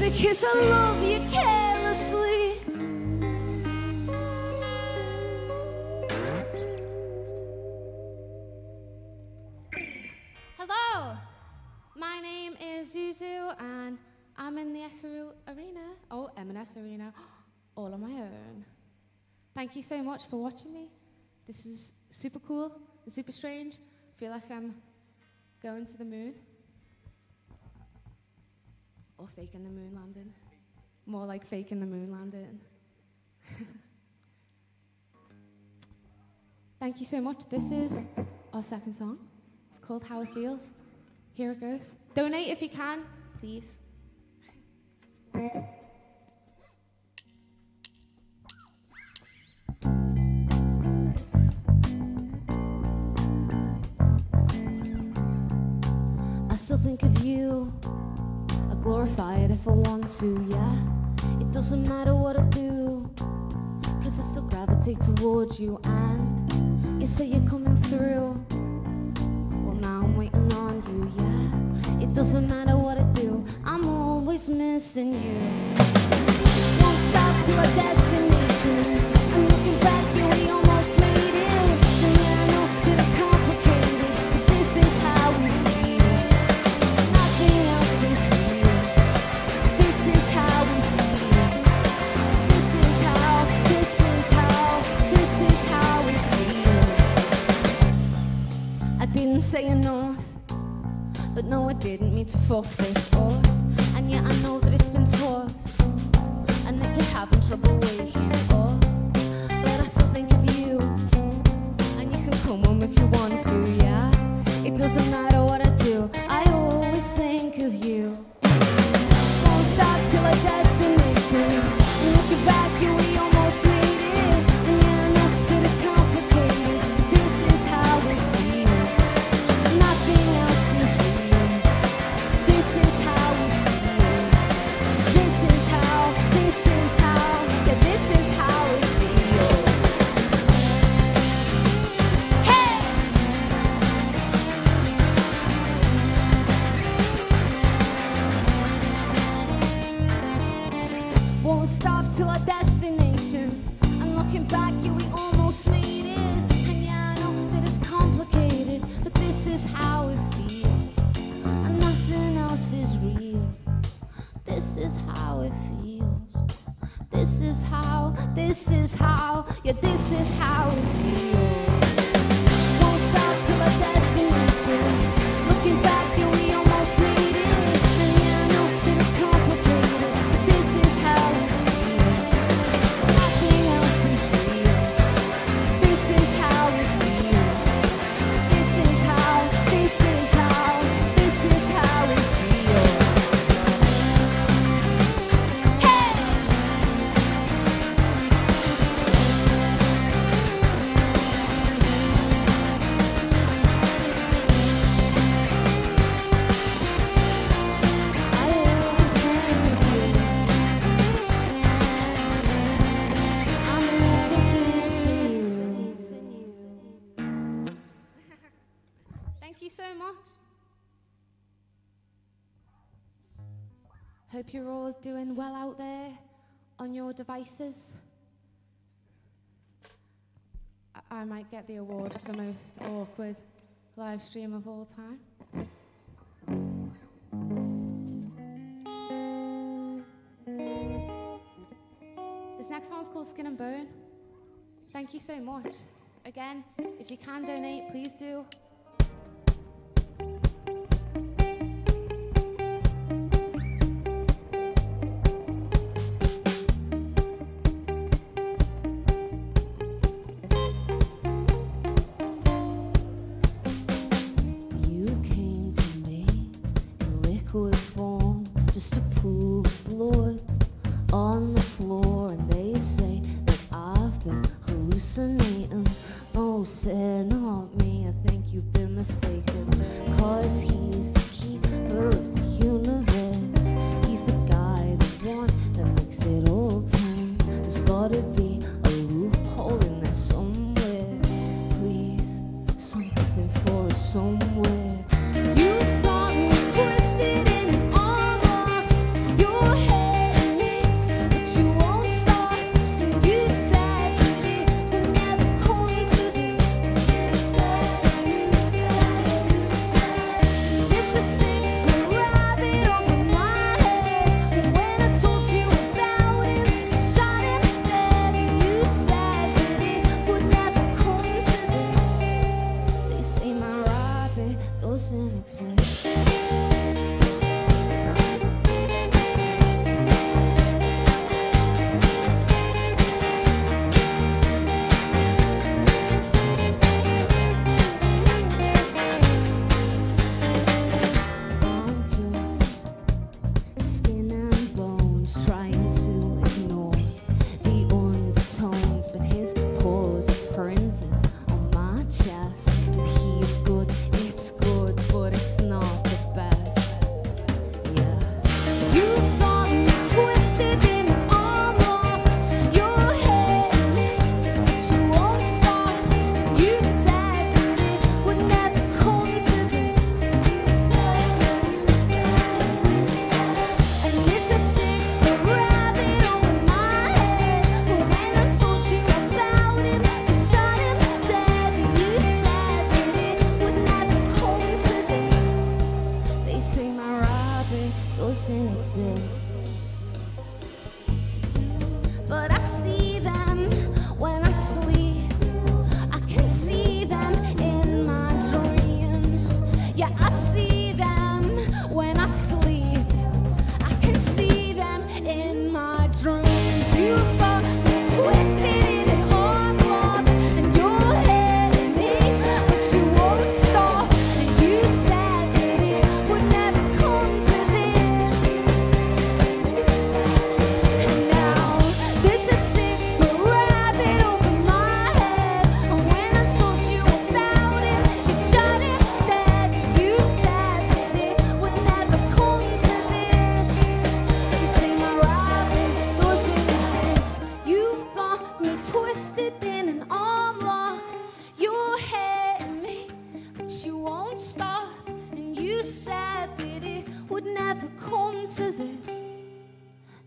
because I love you carelessly. Hello, my name is Zuzu and I'm in the Echo Arena, M&S Arena, all on my own. Thank you so much for watching me. This is super cool and super strange. I feel like I'm going to the moon. Or faking the moon landing. More like faking the moon landing. Thank you so much. This is our second song. It's called How It Feels. Here it goes. Donate if you can, please. I still think of you, I glorify it if I want to, yeah. It doesn't matter what I do, cause I still gravitate towards you. And you say you're coming through, well now I'm waiting on you, yeah. It doesn't matter what I do, I'm always missing you. Won't stop till our destination. I'm looking back, yeah, we almost made it. And yeah, I know that it's complicated, but this is how we feel. Nothing else is real. This is how we feel. This is how we feel. I didn't say enough, but no, I didn't mean to fuck this up. And yeah, I know that it's been tough, and that you're having trouble waking up. But I still think of you, and you can come home if you want to, yeah. It doesn't matter what I do, I always think of you. Won't stop till our destination. Looking back, yeah, we almost made it. And yeah, I know that it's complicated. This is how we feel. Nothing else is real. This is how we feel. This is how, yeah, this is how we feel. Hey! Won't stop till our destination. And looking back, yeah, we almost made it. And yeah, I know that it's complicated, but this is how it feels. And nothing else is real. This is how it feels. This is how, yeah, this is how it feels. Won't stop till our destination. Looking back, yeah, we almost made it. And yeah, I know that it's complicated, but this is how it feels. Nothing else is real. This is how it feels. This is how it feels. Hey! Thank you so much. Hope you're all doing well out there on your devices. I might get the award for the most awkward live stream of all time. This next song's called Skin and Bone. Thank you so much. Again, if you can donate, please do. You came to me in liquid form, just a pool of blood on the floor, and they say that I've been hallucinating. Oh, said not me, I think you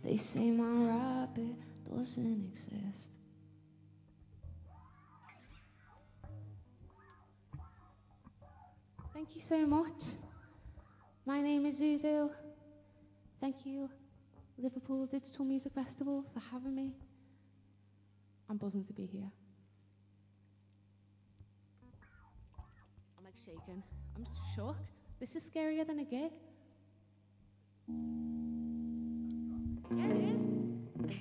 They say my rabbit doesn't exist. Thank you so much. My name is Zuzu. Thank you, Liverpool Digital Music Festival, for having me. I'm buzzing to be here. I'm like shaking. I'm shook. This is scarier than a gig. Yeah, it is.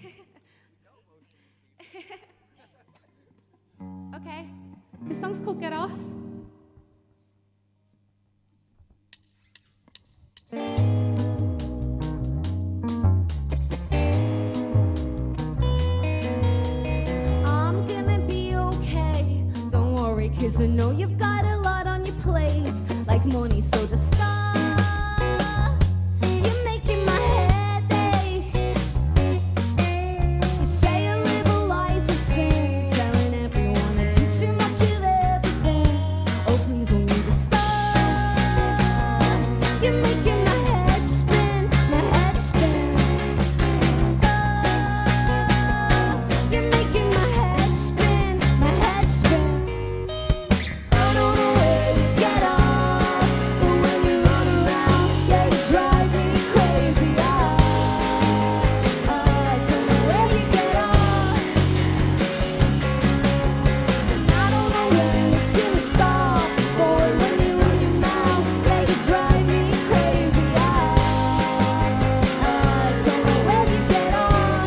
Okay. The song's called Get Off. I'm gonna be okay, don't worry, 'cause I know you've got a lot on your plate, like money, so just stop. You're making my head ache. You say I live a life of sin, telling everyone I do too much of everything. Oh, please, won't you just stop? You're making my head spin, my head spin. Stop. You're making my head spin, my head spin. I don't know where you get off, but when you run around, yeah, you drive me crazy. I don't know where you get off, and I don't know when it's gonna stop. Boy, when you run your mouth, yeah, you drive me crazy. I don't know where you get off.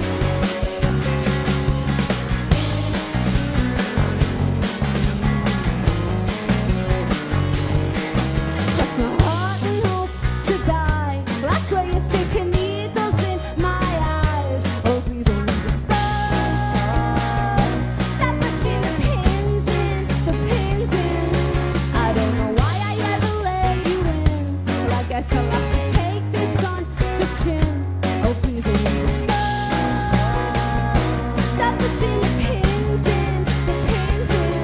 Cross my heart and hope to die. Well, I swear you're sticking needles in my eyes. Oh, please, won't you just stop? Stop pushing the pins in, the pins in. I don't know why I ever let you in. Well, I guess I'll have to take this on the chin. Oh, please, won't you just stop? Stop pushing the pins in, the pins in.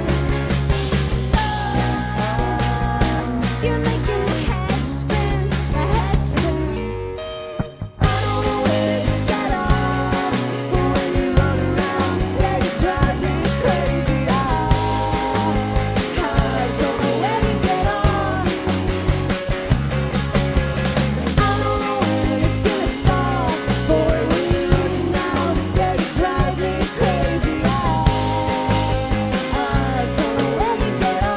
Stop. You're making my head spin, my head spin. I don't know where you get off, but when you run around, yeah, you drive me crazy. I don't know where you get off. I don't know when it's gonna stop. Boy, when you run your mouth, yeah, you drive me crazy. I don't know where you get off.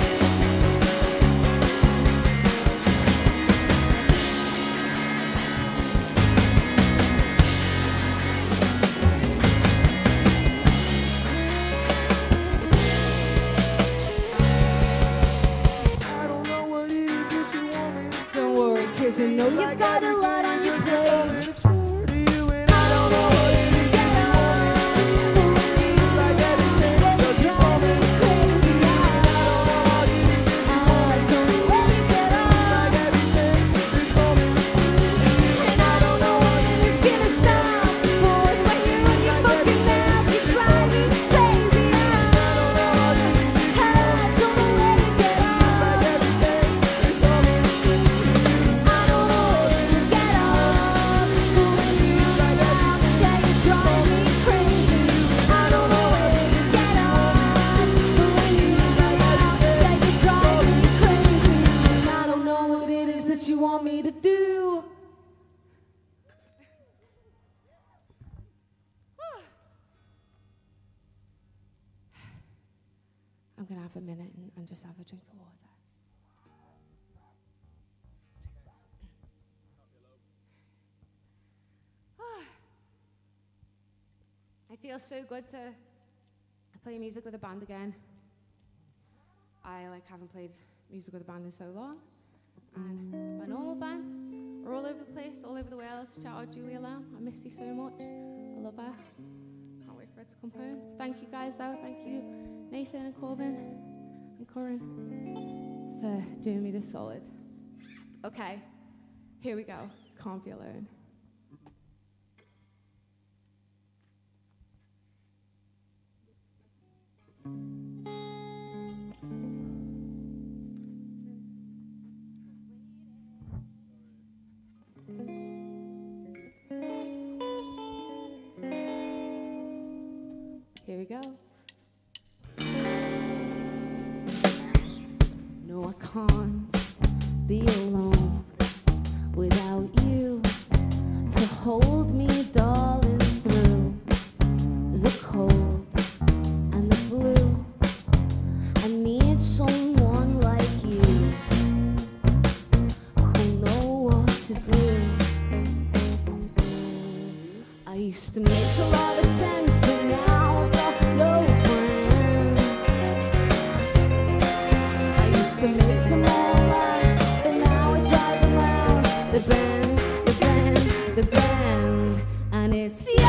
I don't know what it is that you want me to Don't worry, 'cause I know you've got a lot on your plate. do to you, and I don't know what it is that you want me to do. Like everything, 'cause you call me crazy. I don't know what it is that you want me to do. Like everything, you call me And I don't know when it's gonna stop. Boy, when you run your fucking mouth, you drive me crazy. I don't know where you get off. like everything, you call me I don't know where you get off. But when you run your mouth, yeah, you drive me crazy. I don't know where you get off. But when you run your mouth, yeah, you drive me crazy. And I don't know what it is that you want me to do. I'm gonna have a minute and just have a drink of water. It feels so good to play music with a band again. I haven't played music with a band in so long, and my normal band are all over the place, all over the world. Shout out Julia Lamb. I miss you so much. I love her. Can't wait for her to come home. Thank you guys though. Thank you Nathan and Corbin and Corin for doing me this solid. Okay, here we go. Can't Be Alone. we go. No, I can't be alone without you to hold me, darling, through the cold and the blue. I need someone like you who know what to do. I used to make a lot of sense, but now I've got no friends. I used to make them all laugh, but now I drive them round the bend, the bend, the bend, and it's you.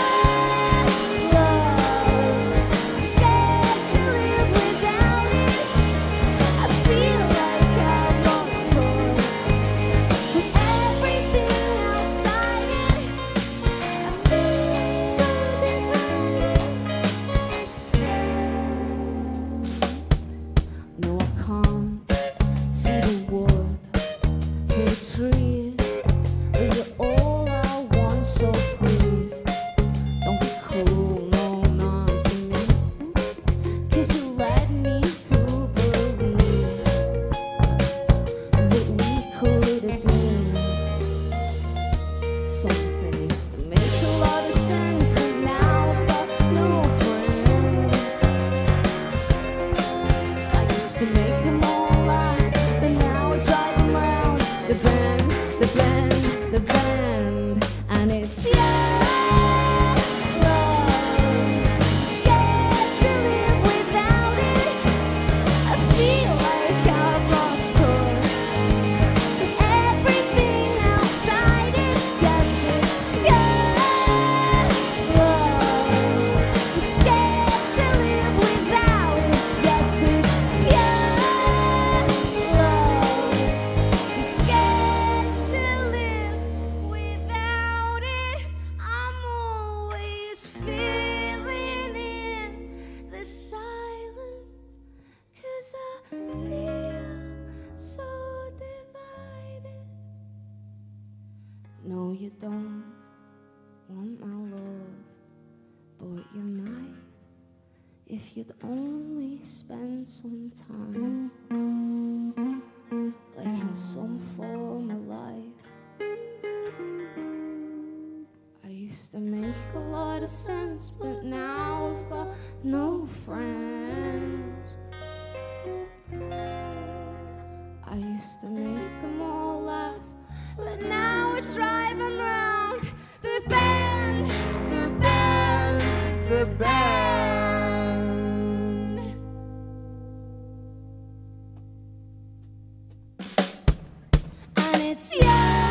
No, you don't want my love, but you might if you'd only spend some time, like in some form of life. I used to make a lot of sense, but now I've got no friends. I used to make them all laugh, but now I drive them round the bend, the bend, the bend. And it's you.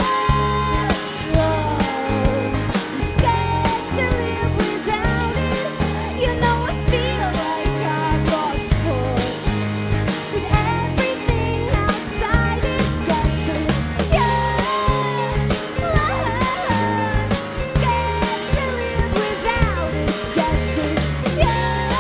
I'm scared to live without it. You know I feel like I've lost touch with everything outside it. Yes, it's you. I'm scared to live without it. Yes, it's you.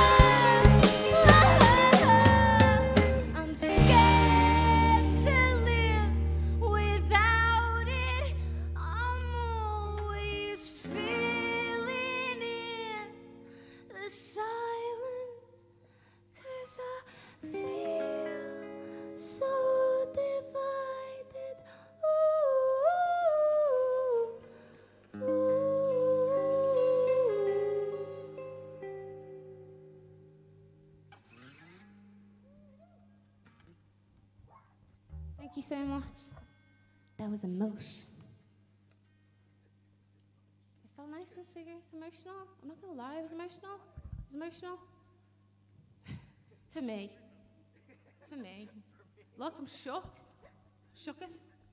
I'm scared to live without it. I'm always feeling it, the silence, 'cause I feel so divided. Ooh, ooh. Thank you so much. That was emotion. It felt nice in the speaker. It's emotional. I'm not gonna lie, it was emotional. It was emotional. For me. For me. Look, I'm shook. Shooketh.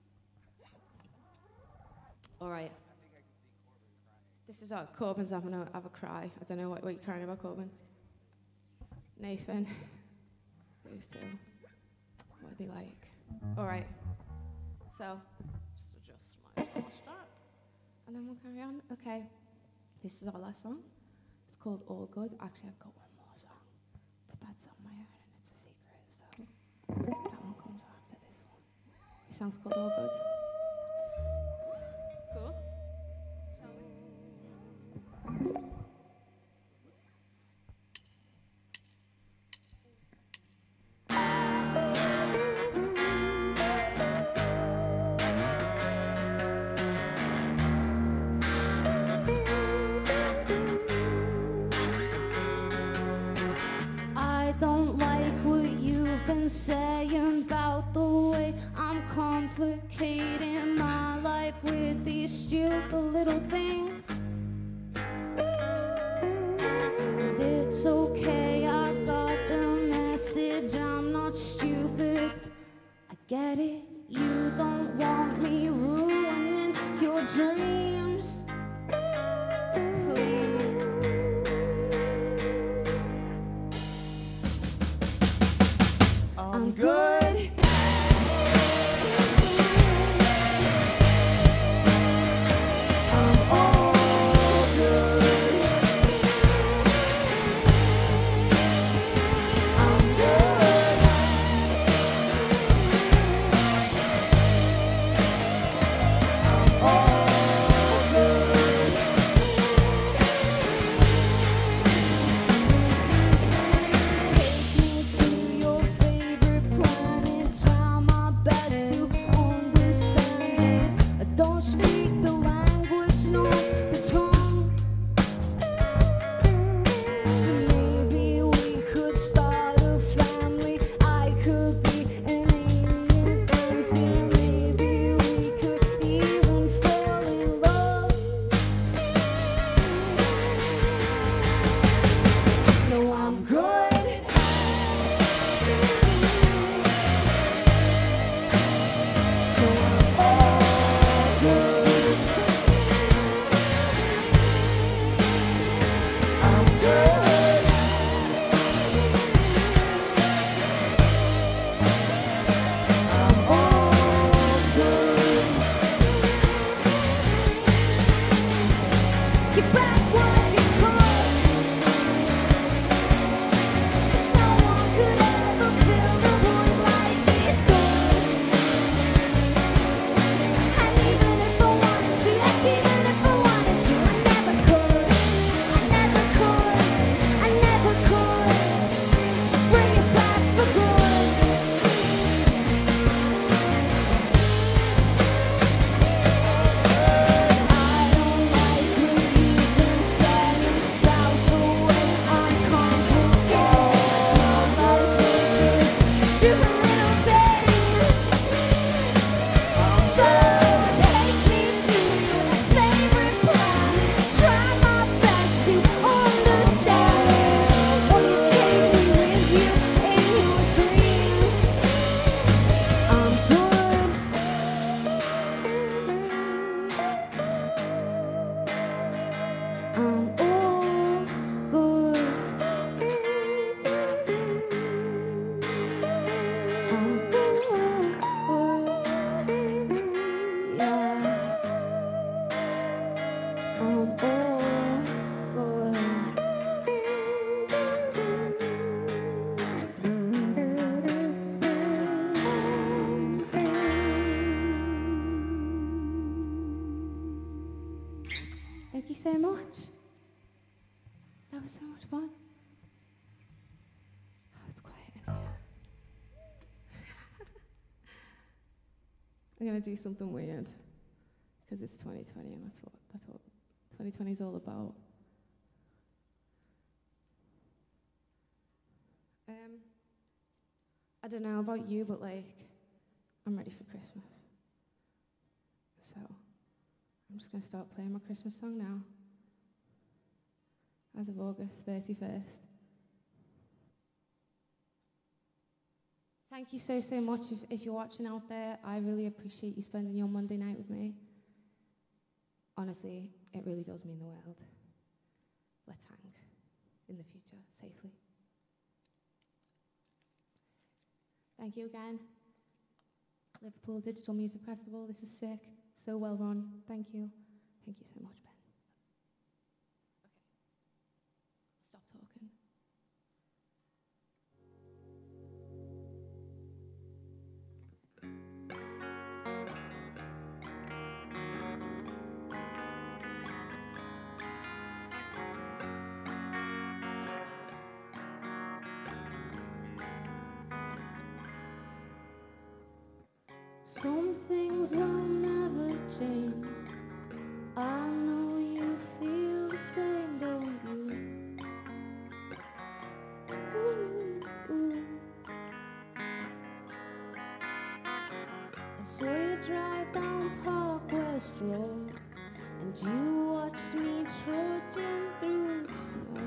All right. This is Corbin's having a cry. I don't know what you're crying about, Corbin. Nathan. Those two. What are they like? All right. So, just adjust my strap, and then we'll carry on. Okay. This is our last song. It's called All Good. Actually, I've got one more song, but that's on my own and it's a secret. So that one comes after this one. This song's called All Good. Cool. Shall we? saying about the way I'm complicating my life with these stupid little things. But it's okay, I got the message, I'm not stupid. I get it, you don't want me ruining your dreams. Please. I'm good. I'm all good. I'm good. I'm all good. Take me to your favorite planet. Try my best to understand it. I don't speak the language, nor the tongue. Maybe we could start a family. I could be an alien until maybe we could even fall in love. No, I'm good. No, I'm all good. I'm good. I'm all good. Get back what it's called. 'Cause no one could ever fill the void like it does. And even if I wanted to, that's even if I wanted to, I never could. I never could. I never could. Bring it back for good. I don't like what you've been saying about the way I'm complicated. My life with these stupid little things. So take me to your favorite planet. Try my best to understand it. Will you take me with you in your dreams? I'm good. I'm all good. I'm good. Yeah. I'm all good. Thank you so much. That was so much fun. Oh, it's quiet in here. I'm gonna do something weird because it's 2020 and that's what 2020 is all about. I don't know about you, but like, I'm ready for Christmas. So I'm just gonna start playing my Christmas song now. As of August 31st. Thank you so much if you're watching out there. I really appreciate you spending your Monday night with me. Honestly, it really does mean the world. Let's hang in the future safely. Thank you again. Liverpool Digital Music Festival. This is sick. So well run. Thank you. Thank you so much, Ben. Okay. Stop talking. Some things will never change. I know you feel the same, don't you? Ooh, ooh. I saw you drive down Park West Road, and you watched me trudging through the snow.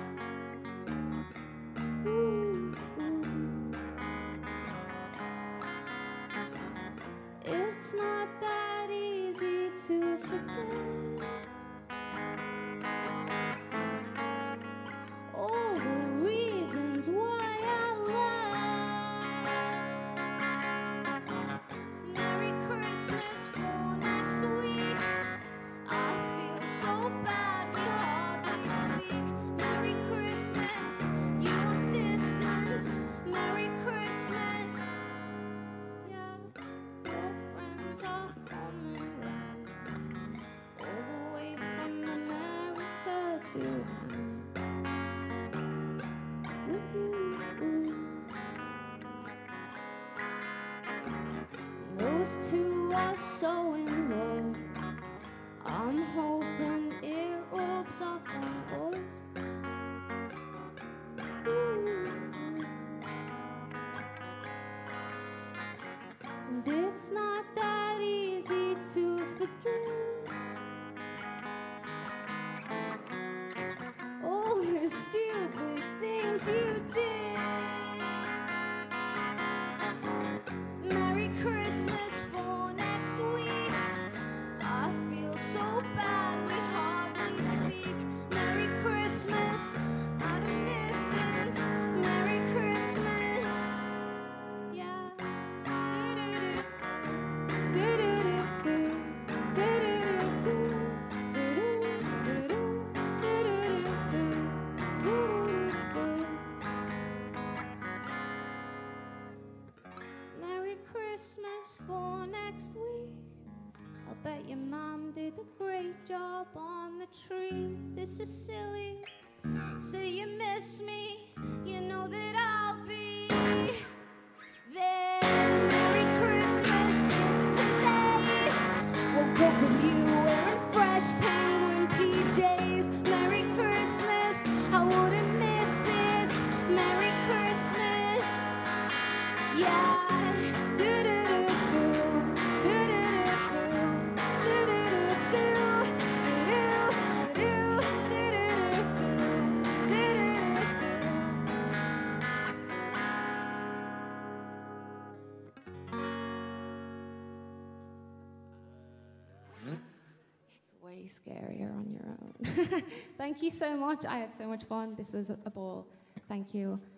Ooh, ooh. It's not that easy to forget all the reasons why I left. Merry Christmas for next week. I feel so bad we hardly speak. Merry Christmas, you want distance. Merry Christmas. Yeah, your friends are coming round all the way from America to with you. Those two are so in love. I'm hoping it rubs off on us. And it's not that easy to forget all the stupid things you did. Merry Christmas for next week. I feel so bad we hardly speak. Merry Christmas at a distance. Merry Christmas. Yeah. Merry Christmas for next week. I'll bet your mom did a great job on the tree. This is silly. So you miss me, you know that I'll be there. Merry Christmas, it's today. Woke up with you wearing fresh penguin PJs. Merry Christmas, I wouldn't miss this. Merry Christmas, yeah. Do-do-do-do, do-do-do-do, do-do-do-do, do-do-do-do, do-do-do-do, do-do-do-do. It's way scarier on your own. Thank you so much. I had so much fun. This was a ball. Thank you.